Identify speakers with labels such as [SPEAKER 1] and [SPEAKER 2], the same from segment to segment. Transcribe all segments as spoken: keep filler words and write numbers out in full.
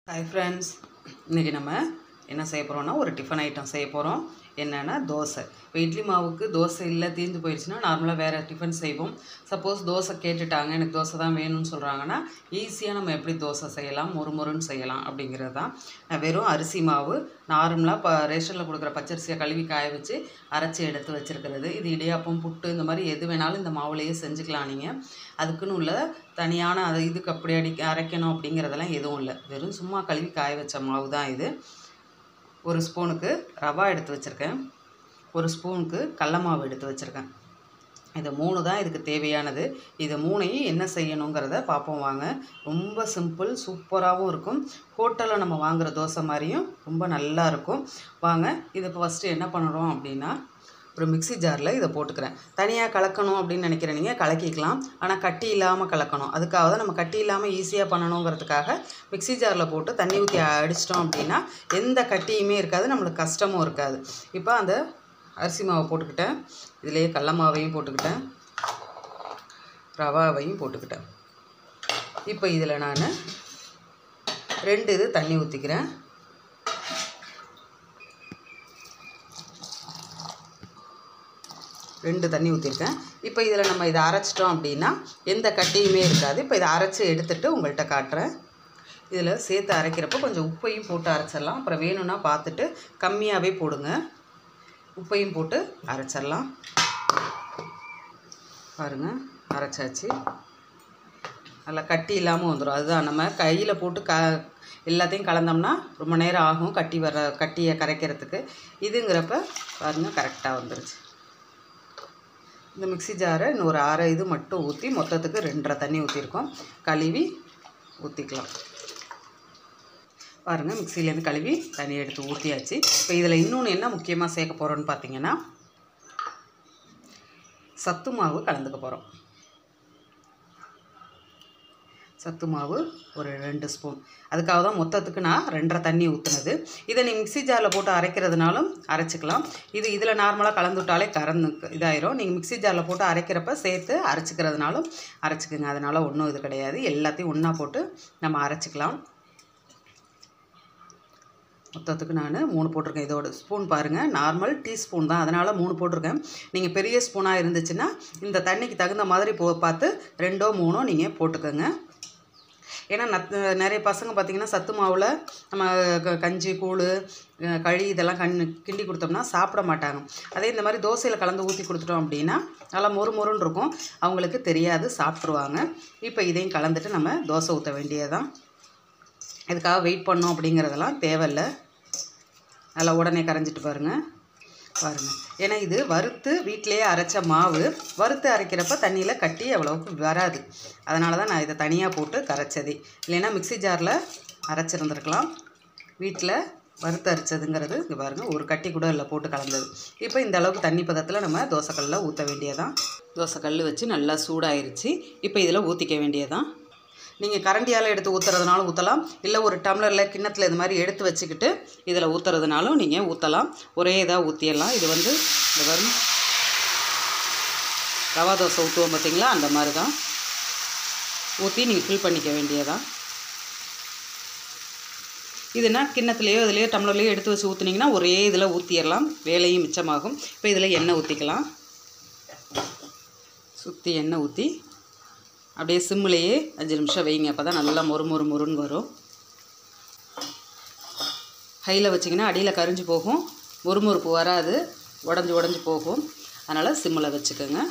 [SPEAKER 1] Hi friends, இன்னைக்கு நம்ம என்ன செய்ய போறோம்னா ஒரு டிஃபன் ஐட்டம் செய்ய போறோம். என்னன்னா தோசை. இப்போ இட்லி மாவுக்கு தோசை இல்ல தீந்து போயிடுச்சுனா நார்மலா வேற டிஃபன் செய்வோம். சப்போஸ் தோசை கேட்டுட்டாங்க எனக்கு தோசை தான் வேணும்னு சொல்றாங்கன்னா ஈஸியா நம்ம எப்படி தோசை செய்யலாம், மொறுமொறுன்னு செய்யலாம் அப்படிங்கிறது தான். நான் வெறும் அரிசி மாவு நார்மலா ப ரேஷன்ல கொடுக்குற பச்சரிசியை கழுவி காய வச்சு அரைச்சி எடுத்து வச்சிருக்கிறது. இது இடியாப்பம், புட்டு இந்த மாதிரி எது வேணாலும் இந்த மாவுலயே செஞ்சுக்கலாம் நீங்க. அதுக்குன்னு உள்ள தனியான அது இதுக்கு அப்படி அடி அரைக்கணும் அப்படிங்கிறதெல்லாம் எதுவும் இல்லை. வெறும் சும்மா கழுவி காய வச்ச மாவு தான் இது. ஒரு ஸ்பூனுக்கு ரவா எடுத்து வச்சுருக்கேன், ஒரு ஸ்பூனுக்கு கடல மாவு எடுத்து வச்சுருக்கேன். இது மூணு தான் இதுக்கு தேவையானது. இது மூணையும் என்ன செய்யணுங்கிறத பார்ப்போம் வாங்க. ரொம்ப சிம்பிள், சூப்பராகவும் இருக்கும். ஹோட்டலில் நம்ம வாங்குகிற தோசை மாதிரியும் ரொம்ப நல்லா இருக்கும். வாங்க இது இப்போ ஃபஸ்ட்டு என்ன பண்ணுறோம் அப்படின்னா ஒரு மிக்சி ஜாரில் இதை போட்டுக்கிறேன். தனியாக கலக்கணும் அப்படின்னு நினைக்கிற நீங்கள் கலக்கிக்கலாம், ஆனால் கட்டி இல்லாமல் கலக்கணும். அதுக்காக தான் நம்ம கட்டி இல்லாமல் ஈஸியாக பண்ணணுங்கிறதுக்காக மிக்சி ஜாரில் போட்டு தண்ணி ஊற்றி அடிச்சிட்டோம் அப்படின்னா எந்த கட்டியுமே இருக்காது, நம்மளுக்கு கஷ்டமும் இருக்காது. இப்போ அந்த அரிசி மாவை போட்டுக்கிட்டேன், இதிலேயே கடல மாவையும் போட்டுக்கிட்டேன், ரவாவையும் போட்டுக்கிட்டேன். இப்போ இதில் நான் ரெண்டு இது தண்ணி ஊற்றிக்கிறேன். ரெண்டு தண்ணி ஊற்றிருக்கேன். இப்போ இதில் நம்ம இதை அரைச்சிட்டோம் அப்படின்னா எந்த கட்டியுமே இருக்காது. இப்போ இதை அரைச்சி எடுத்துகிட்டு உங்கள்கிட்ட காட்டுறேன். இதில் சேர்த்து அரைக்கிறப்போ கொஞ்சம் உப்பையும் போட்டு அரைச்சிடலாம். அப்புறம் வேணும்னா பார்த்துட்டு கம்மியாகவே போடுங்க. உப்பையும் போட்டு அரைச்சிடலாம். பாருங்கள், அரைச்சாச்சு. நல்லா கட்டி இல்லாமல் வந்துடும். அதுதான் நம்ம கையில் போட்டு க எல்லாத்தையும் கலந்தோம்னா ரொம்ப நேரம் ஆகும் கட்டி வர கட்டியை கரைக்கிறதுக்கு. இதுங்கிறப்ப பாருங்கள் கரெக்டாக வந்துருச்சு. இந்த மிக்சி ஜாரை இன்னும் ஒரு அரை இது மட்டும் ஊற்றி மொத்தத்துக்கு ரெண்டரை தண்ணி ஊற்றிருக்கோம். கழுவி ஊற்றிக்கலாம். பாருங்கள், மிக்சிலேருந்து கழுவி தண்ணி எடுத்து ஊற்றியாச்சு. இப்போ இதில் இன்னொன்று என்ன முக்கியமாக சேர்க்க போகிறோன்னு பார்த்தீங்கன்னா சத்து மாவு கலந்துக்க போகிறோம். சத்து மாவு ஒரு ரெண்டு ஸ்பூன். அதுக்காக தான் மொத்தத்துக்கு நான் ரெண்டரை தண்ணி ஊற்றுனது. இதை நீங்கள் மிக்சி ஜாரில் போட்டு அரைக்கிறதுனாலும் அரைச்சிக்கலாம். இது இதில் நார்மலாக கலந்து விட்டாலே கறந்து இதாயிரும். நீங்கள் மிக்சி ஜாரில் போட்டு அரைக்கிறப்ப சேர்த்து அரைச்சிக்கிறதுனாலும் அரைச்சிக்கோங்க. அதனால் ஒன்றும் இது கிடையாது. எல்லாத்தையும் ஒன்றா போட்டு நம்ம அரைச்சிக்கலாம். மொத்தத்துக்கு நான் மூணு போட்டிருக்கேன். இதோட ஸ்பூன் பாருங்கள், நார்மல் டீஸ்பூன் தான், அதனால் மூணு போட்டிருக்கேன். நீங்கள் பெரிய ஸ்பூனாக இருந்துச்சுன்னா இந்த தண்ணிக்கு தகுந்த மாதிரி போ பார்த்து ரெண்டோ மூணோ நீங்கள் போட்டுக்கோங்க. ஏன்னா நத் நிறைய பசங்க பார்த்திங்கன்னா சத்து மாவில் நம்ம க கஞ்சி கூழ் களி இதெல்லாம் கண் கிண்டி கொடுத்தோம்னா சாப்பிட மாட்டாங்க. அதே இந்த மாதிரி தோசையில் கலந்து ஊற்றி கொடுத்துட்டோம் அப்படின்னா நல்லா மொறு மொறுன்னு இருக்கும், அவங்களுக்கு தெரியாது, சாப்பிட்ருவாங்க. இப்போ இதையும் கலந்துட்டு நம்ம தோசை ஊற்ற வேண்டியதுதான். இதுக்காக வெயிட் பண்ணோம் அப்படிங்கிறதெல்லாம் தேவையில்லை. நல்லா உடனே கரைஞ்சிட்டு பாருங்கள் பாருங்கள். ஏன்னா இது வறுத்து வீட்டிலேயே அரைச்ச மாவு, வறுத்து அரைக்கிறப்ப தண்ணியில் கட்டி அவ்வளோவுக்கு வராது. அதனால தான் நான் இதை தனியாக போட்டு கரைச்சதே. இல்லைன்னா மிக்சி ஜாரில் அரைச்சிருந்துருக்கலாம். வீட்டில் வறுத்து அரைச்சதுங்கிறது இங்கே பாருங்கள், ஒரு கட்டி கூட இல்லை போட்டு கலந்தது. இப்போ இந்த அளவுக்கு தண்ணி பதத்தில் நம்ம தோசைக்கல்லில் ஊற்ற வேண்டியதான். தோசைக்கல் வச்சு நல்லா சூடாயிருச்சு. இப்போ இதில் ஊற்றிக்க வேண்டியதான். நீங்கள் கரண்டியால் எடுத்து ஊற்றுறதுனாலும் ஊற்றலாம், இல்லை ஒரு டம்ளரில் கிண்ணத்தில் இது மாதிரி எடுத்து வச்சுக்கிட்டு இதில் ஊற்றுறதுனாலும் நீங்கள் ஊற்றலாம். ஒரே இதாக ஊற்றிடலாம். இது வந்து இந்த வரும் ரவா தோசை ஊற்றுவோம் பார்த்தீங்களா, அந்த மாதிரி தான் ஊற்றி நீங்கள் ஃபில் பண்ணிக்க வேண்டியதான். இதுனா கிண்ணத்துலேயோ இதுலேயோ டம்ளர்லேயோ எடுத்து வச்சு ஊற்றுனீங்கன்னா ஒரே இதில் ஊற்றிடலாம், வேலையும் மிச்சமாகும். இப்போ இதில் எண்ணெய் ஊற்றிக்கலாம். சுற்றி எண்ணெய் ஊற்றி அப்படியே சிம்மிலேயே அஞ்சு நிமிஷம் வைங்க. அப்போ தான் நல்லா மொறு மொறு மொறுன்னு வரும். ஹையில் வச்சிங்கன்னா அடியில் கரிஞ்சு போகும், மொறுமொறுப்பு வராது, உடஞ்சி உடஞ்சி போகும். அதனால் சிம்மில் வச்சுக்கோங்க.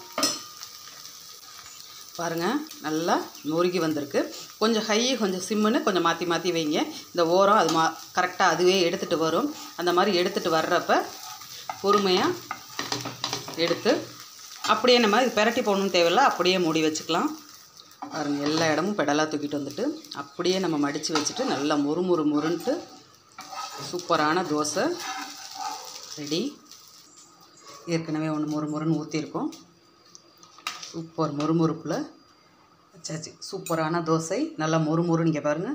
[SPEAKER 1] பாருங்கள், நல்லா நொறுக்கி வந்திருக்கு. கொஞ்சம் ஹை கொஞ்சம் சிம்முன்னு கொஞ்சம் மாற்றி மாற்றி வைங்க. இந்த ஓரம் அது மா கரெக்டாக அதுவே எடுத்துகிட்டு வரும். அந்த மாதிரி எடுத்துகிட்டு வர்றப்ப பொறுமையாக எடுத்து அப்படியே நம்ம இது பெரட்டி போடணும்னு தேவையில்லை, அப்படியே மூடி வச்சுக்கலாம். பாருங்கள், எல்லா இடமும் பெடலாக தூக்கிட்டு வந்துட்டு அப்படியே நம்ம மடித்து வச்சுட்டு நல்லா மொறு மொறு மொறுன்ட்டு சூப்பரான தோசை ரெடி. ஏற்கனவே ஒன்று மொறு மொறுன்னு ஊற்றிருக்கோம். சூப்பர் மொறுமொறுப்பில் வச்சாச்சு. சூப்பரான தோசை நல்லா மொறு மொறுன்னு. இங்கே பாருங்கள்,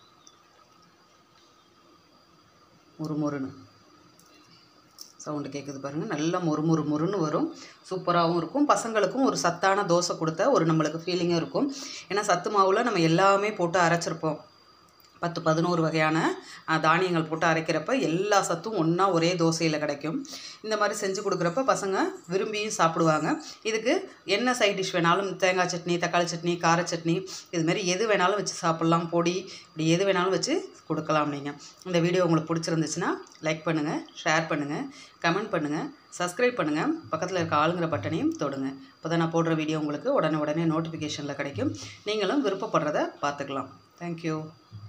[SPEAKER 1] மொறு மொறுன்னு சவுண்டு கேட்குது பாருங்கள். நல்லா மொறு மொறு மொறுன்னு வரும், சூப்பராகவும் இருக்கும். பசங்களுக்கும் ஒரு சத்தான தோசை கொடுத்த ஒரு நம்மளுக்கு ஃபீலிங்காக இருக்கும். ஏன்னா சத்து மாவில் நம்ம எல்லாமே போட்டு அரைச்சிருப்போம். பத்து பதினோரு வகையான தானியங்கள் போட்டு அரைக்கிறப்ப எல்லா சத்தும் ஒன்றா ஒரே தோசையில் கிடைக்கும். இந்த மாதிரி செஞ்சு கொடுக்குறப்ப பசங்க விரும்பியும் சாப்பிடுவாங்க. இதுக்கு என்ன சைட் டிஷ் வேணாலும், தேங்காய் சட்னி, தக்காளி சட்னி, கார சட்னி, இதுமாரி எது வேணாலும் வச்சு சாப்பிட்லாம். பொடி இப்படி எது வேணாலும் வச்சு கொடுக்கலாம். நீங்கள் இந்த வீடியோ உங்களுக்கு பிடிச்சிருந்துச்சுன்னா லைக் பண்ணுங்கள், ஷேர் பண்ணுங்கள், கமெண்ட் பண்ணுங்கள், சப்ஸ்கிரைப் பண்ணுங்கள், பக்கத்தில் இருக்க ஆளுங்கிற பட்டனையும் தொடுங்க. அப்போ தான் நான் போடுற வீடியோ உங்களுக்கு உடனே உடனே நோட்டிஃபிகேஷனில் கிடைக்கும். நீங்களும் விருப்பப்படுறத பார்த்துக்கலாம். தேங்க்யூ.